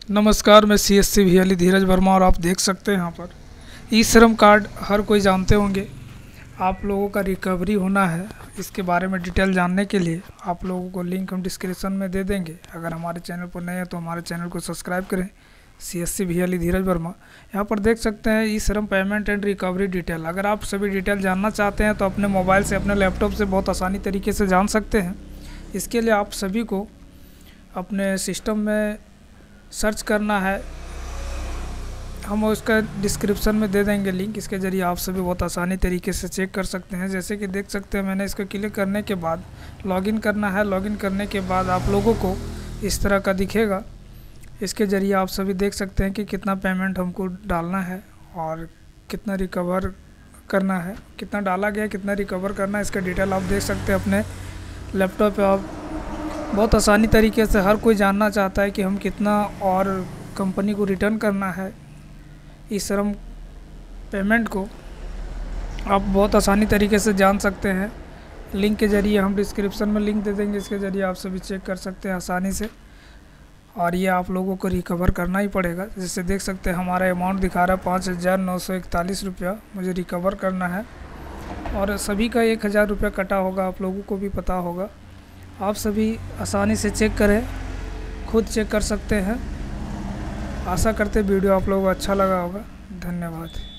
नमस्कार, मैं सीएससी भियाली धीरज वर्मा और आप देख सकते हैं यहाँ पर ई श्रम कार्ड हर कोई जानते होंगे। आप लोगों का रिकवरी होना है, इसके बारे में डिटेल जानने के लिए आप लोगों को लिंक हम डिस्क्रिप्शन में दे देंगे। अगर हमारे चैनल पर नए हैं तो हमारे चैनल को सब्सक्राइब करें। सीएससी भियाली धीरज वर्मा यहाँ पर देख सकते हैं ई श्रम पेमेंट एंड रिकवरी डिटेल। अगर आप सभी डिटेल जानना चाहते हैं तो अपने मोबाइल से, अपने लैपटॉप से बहुत आसानी तरीके से जान सकते हैं। इसके लिए आप सभी को अपने सिस्टम में सर्च करना है, हम उसका डिस्क्रिप्शन में दे देंगे लिंक। इसके ज़रिए आप सभी बहुत आसानी तरीके से चेक कर सकते हैं। जैसे कि देख सकते हैं, मैंने इसको क्लिक करने के बाद लॉगिन करना है। लॉगिन करने के बाद आप लोगों को इस तरह का दिखेगा। इसके ज़रिए आप सभी देख सकते हैं कि कितना पेमेंट हमको डालना है और कितना रिकवर करना है, कितना डाला गया, कितना रिकवर करना है। इसका डिटेल आप देख सकते हैं अपने लैपटॉप पे। आप बहुत आसानी तरीके से, हर कोई जानना चाहता है कि हम कितना और कंपनी को रिटर्न करना है ई श्रम पेमेंट को, आप बहुत आसानी तरीके से जान सकते हैं। लिंक के ज़रिए हम डिस्क्रिप्शन में लिंक दे देंगे, इसके ज़रिए आप सभी चेक कर सकते हैं आसानी से। और ये आप लोगों को रिकवर करना ही पड़ेगा। जैसे देख सकते हैं हमारा अमाउंट दिखा रहा है 5,941 रुपया मुझे रिकवर करना है, और सभी का 1,000 रुपया कटा होगा, आप लोगों को भी पता होगा। आप सभी आसानी से चेक करें, खुद चेक कर सकते हैं। आशा करते वीडियो आप लोगों को अच्छा लगा होगा। धन्यवाद।